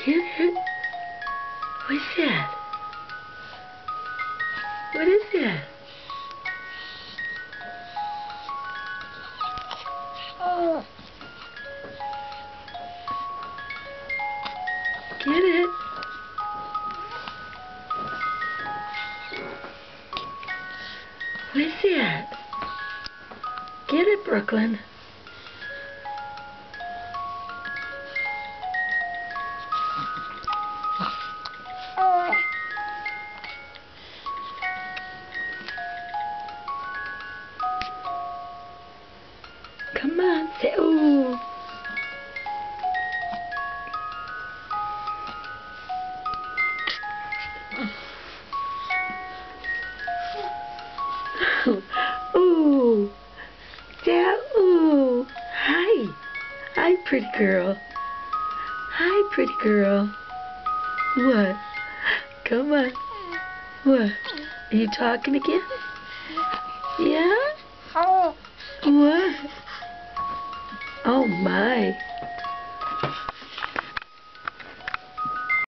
Get it? What's that? What is that? Get it? What's that? Get it, Brooklyn. Come on, say ooh. Ooh. Yeah, ooh. Hi. Hi, pretty girl. Hi, pretty girl. What? Come on. What? Are you talking again? Yeah? What? Oh, my.